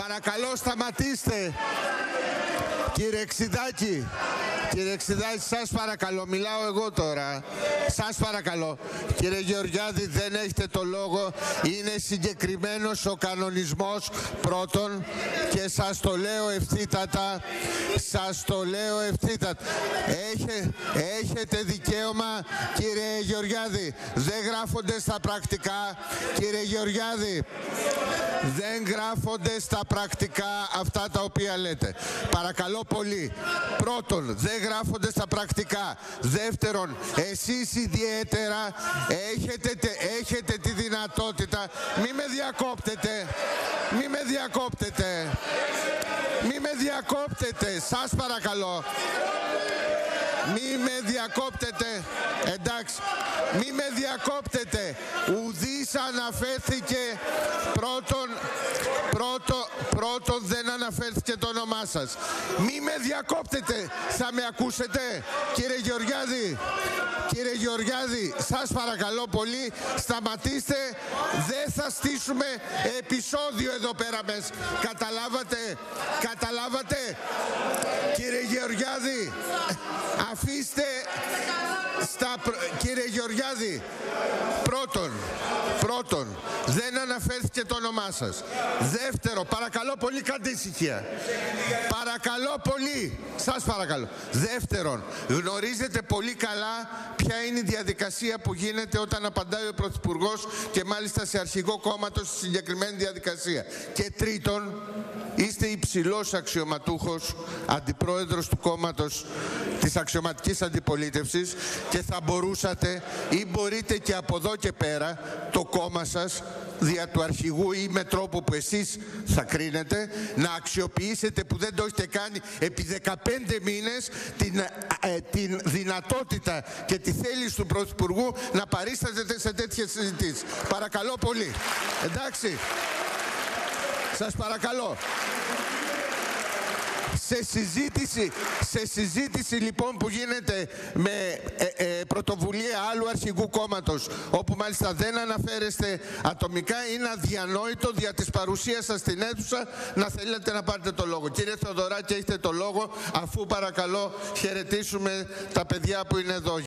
Παρακαλώ σταματήστε. Κύριε Εξιδάκη, σας παρακαλώ, μιλάω εγώ τώρα. Σας παρακαλώ. Κύριε Γεωργιάδη, δεν έχετε το λόγο. Είναι συγκεκριμένος ο κανονισμός πρώτον και σας το λέω ευθύτατα. Έχετε δικαίωμα, κύριε Γεωργιάδη. Δεν γράφονται στα πρακτικά. Κύριε Γεωργιάδη, δεν γράφονται στα πρακτικά αυτά τα οποία λέτε. Παρακαλώ πολύ. Πρώτον, δεν γράφονται στα πρακτικά. Δεύτερον, εσείς ιδιαίτερα έχετε τη δυνατότητα. Μη με διακόπτετε. Σας παρακαλώ. Μη με διακόπτετε. Εντάξει. Μη με διακόπτετε. Ουδής αναφέρθηκε. Πρώτον δεν αναφέρθηκε το όνομά σας. Μη με διακόπτετε. Θα με ακούσετε, κύριε Γεωργιάδη? Κύριε Γεωργιάδη, σας παρακαλώ πολύ, σταματήστε. Δεν θα στήσουμε επεισόδιο εδώ πέρα μέσα. Καταλάβατε? Κύριε Γεωργιάδη, αφήστε Κύριε Γεωργιάδη, πρώτον, δεν αναφέρθηκε το όνομά σας. Δεύτερο, παρακαλώ πολύ, κάντε ησυχία. Παρακαλώ πολύ, σας παρακαλώ. Δεύτερον, γνωρίζετε πολύ καλά ποια είναι η διαδικασία που γίνεται όταν απαντάει ο Πρωθυπουργός και μάλιστα σε αρχηγό κόμματος στη συγκεκριμένη διαδικασία. Και τρίτον, είστε υψηλός αξιωματούχος, αντιπρόεδρος του κόμματος της αξιωματικής αντιπολίτευσης και θα μπορούσατε ή μπορείτε και από εδώ και πέρα το κόμμα σας δια του αρχηγού ή με τρόπο που εσείς θα κρίνετε να αξιοποιήσετε, που δεν το έχετε κάνει επί 15 μήνες, την δυνατότητα και τη θέληση του Πρωθυπουργού να παρίσταται σε τέτοιες συζητήσεις. Παρακαλώ πολύ. Εντάξει. Σας παρακαλώ. Σε συζήτηση λοιπόν που γίνεται με πρωτοβουλία άλλου αρχηγού κόμματος, όπου μάλιστα δεν αναφέρεστε ατομικά, είναι αδιανόητο δια της παρουσίας σας στην αίθουσα να θέλετε να πάρετε το λόγο. Κύριε Θεοδωράκη, έχετε το λόγο, αφού παρακαλώ χαιρετήσουμε τα παιδιά που είναι εδώ.